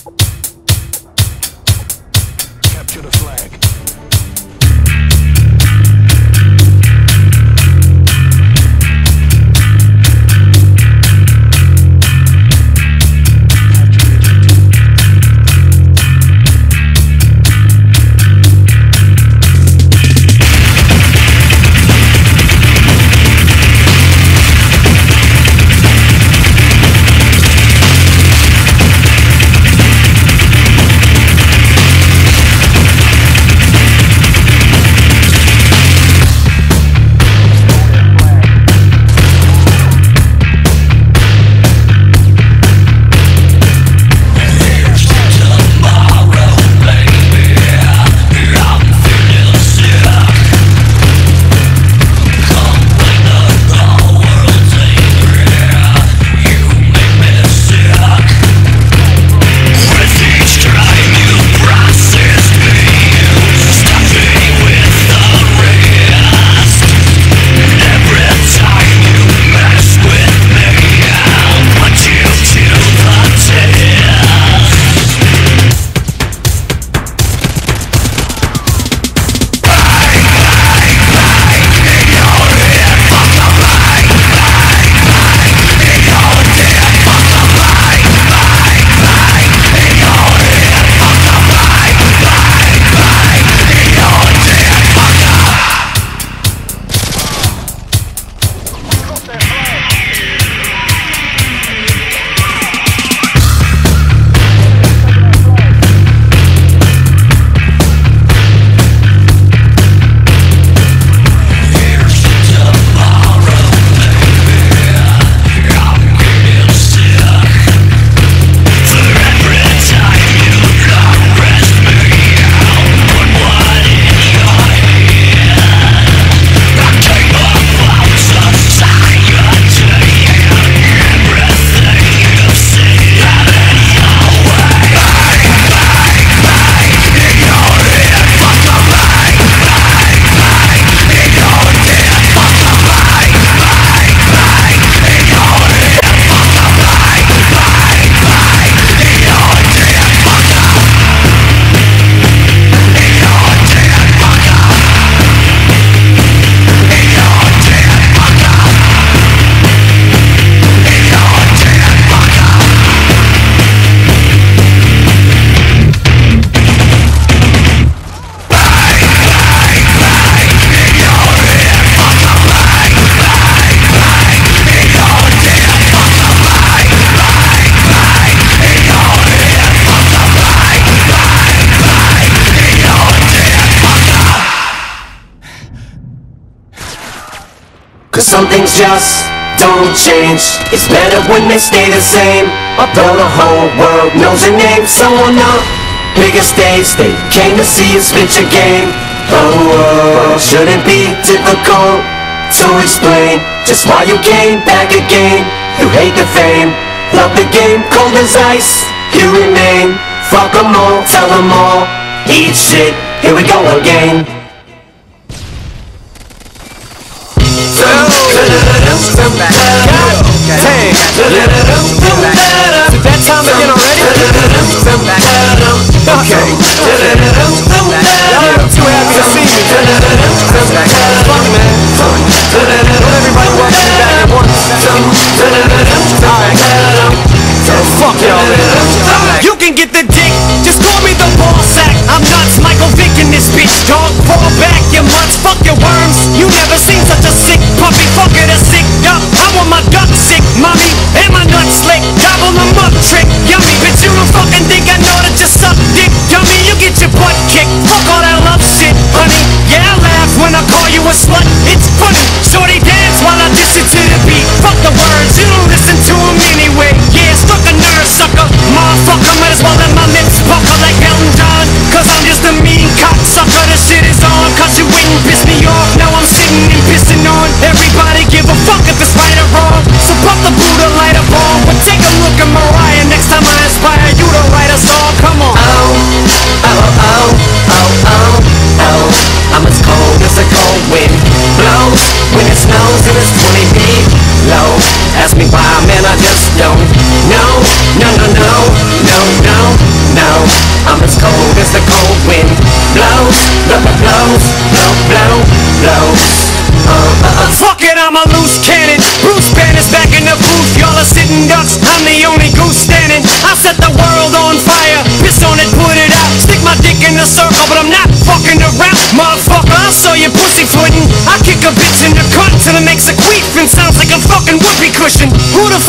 Capture the flag. Cause some things just don't change. It's better when they stay the same. Although the whole world knows your name, so on the biggest stage they came to see you spit your game. Oh, shouldn't be difficult to explain just why you came back again. You hate the fame, love the game, cold as ice you remain. Fuck them all, tell them all, eat shit, here we go again. Is that time again already? Okay. Y'all too happy to see me. Funny, man. Don't everybody welcome me back at once. Alright. Fuck y'all, man. You can get the dick, just call me the ball sack. I'm nuts, Michael Vick in this bitch, dog. Fall back, your mutts, fuck your worms. You never seen such a sick puppy, fuck it, a sick duck. I want my duck sick, mommy, and my nut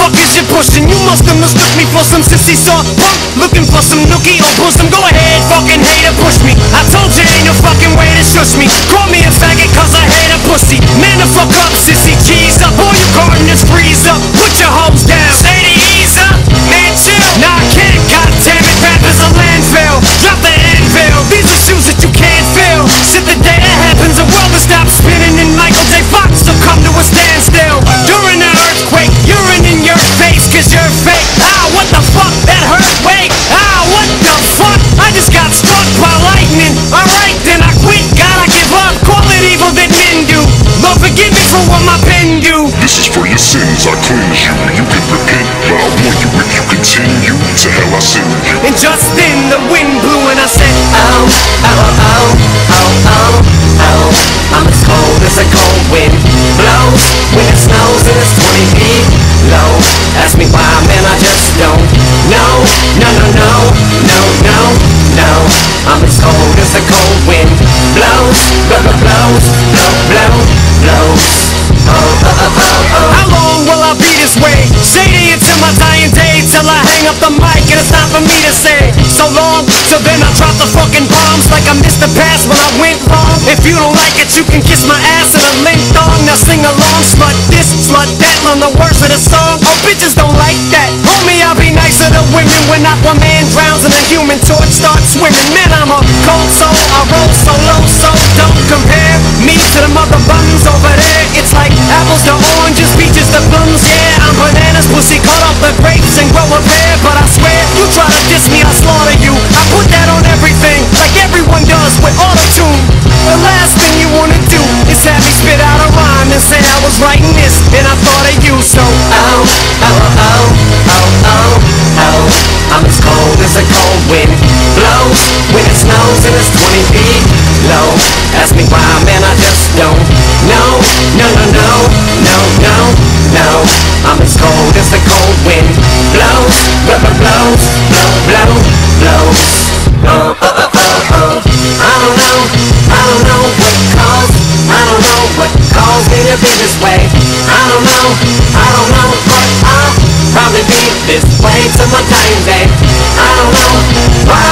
fuck is you pushing? You must have mistook me for some sissy soft punk, looking for some nookie or bosom. Go ahead, fucking hater, push me. I told you ain't no fucking way to shush me. Call me a faggot cause I hate a pussy. Man the fuck up, sissy, cheese up. All you gardeners freeze up. Put your hoes down, stay to ease up. Man chill, nah I can't, goddammit, rap is a landfill. Drop the anvil, these are shoes that you can't fill. Shit, the day that happens, the world will stop spinning and Michael J. Fox will come to a standstill. During the earthquake, urine in your face cause you're fake. Ah, what the fuck, that hurt, wait. Ah, what the fuck, I just got struck by lightning. Alright then I quit, gotta give up. Call it evil that men do. Lord forgive me for what my pen do. This is for your sins, I cleanse you. You can repent, but I warn you if you continue, to hell I send you. And just then the wind blew and I said, Oh, oh, oh, oh, oh, oh. I'm as cold as a cold wind blows when it snows and it's 20 feet low. Ask me why, man, I just don't know. No, no, no, no, no, no. I'm as cold as a cold wind blows, blows, blow, blow, blows. Oh, oh, oh, oh, oh. how long will I be this way? Shady until my dying day, till I hang up the mic and it's time for me to say so long, so then I drop the fucking bombs like I missed the pass when I went wrong. If you don't like it, you can kiss my ass in a link thong. Now sing along, slut this, slut that, learn the words of the song. Oh, bitches don't like that. Homie, I'll be nicer to women when Aquaman drowns and a human torch starts swimming. Man, I'm a cold soul, I roll solo, so don't compare me to the mother buns over there. It's like apples to oranges, peaches to plums. Yeah, I'm bananas, pussy, cut off the grapes and grow a pear. But I swear, you try to diss me, I'll slaughter you. I put that on everything, like everyone does with auto-tune. The last thing you wanna do is have me spit out a rhyme and say I was writing this and I thought of you. So Oh, oh, oh, oh, oh, oh. I'm as cold as a cold wind blows when it snows and it's 20 feet low. Ask me why, man, I just don't know. No, no, no, no, no, no. I'm as cold as the cold wind blows, blows, blow, blow, blows. Oh, oh, oh, oh, oh. I don't know what caused, I don't know what caused me to be this way. I don't know, but I'll probably be this way till my dying day. I don't know why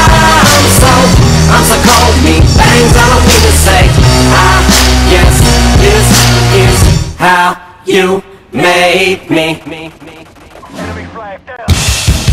I'm so cold, me things I don't need to say. Yes, this is how you made me. Enemy flag down.